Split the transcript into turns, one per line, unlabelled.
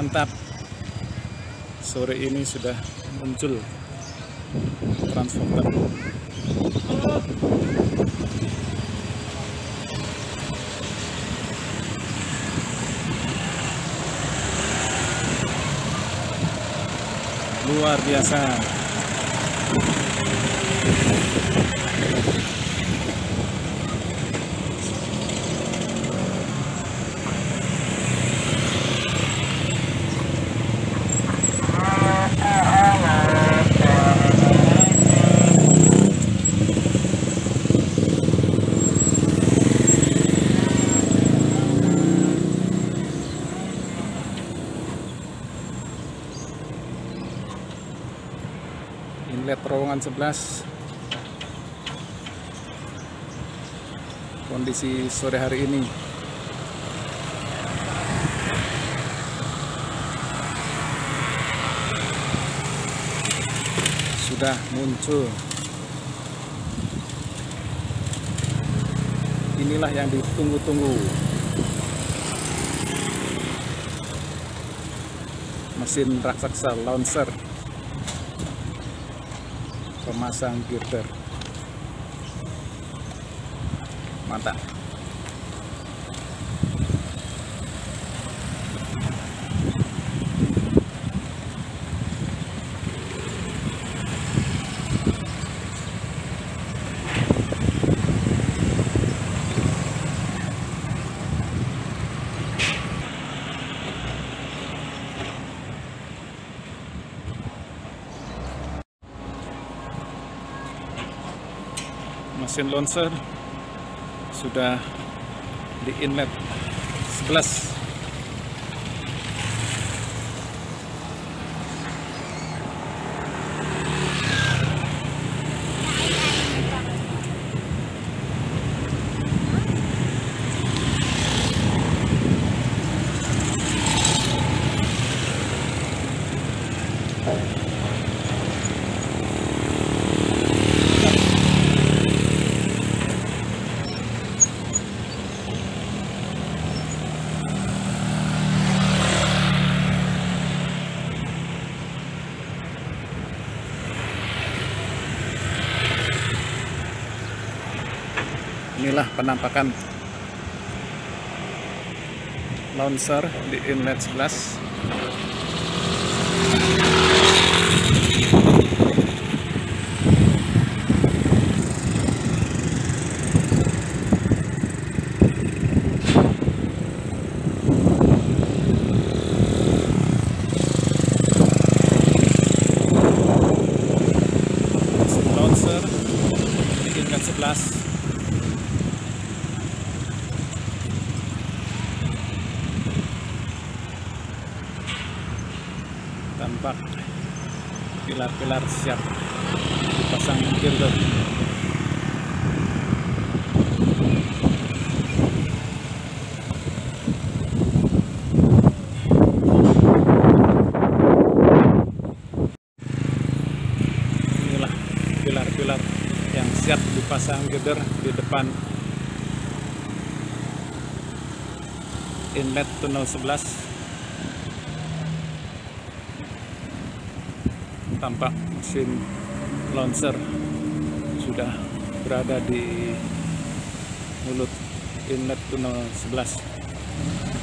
Mantap, sore ini sudah muncul transporter. Luar biasa. Inlet terowongan 11. Kondisi sore hari ini. Sudah muncul. Inilah yang ditunggu-tunggu. Mesin raksasa launcher pemasang girder. Mantap. Mesin launcher sudah di inlet 11. Inilah penampakan launcher di inlet 11. Launcher di inlet 11. Tampak pilar-pilar siap dipasang girder. Inilah pilar-pilar yang siap dipasang girder di depan inlet tunnel 11. Tampak mesin launcher sudah berada di mulut inlet tunnel 11.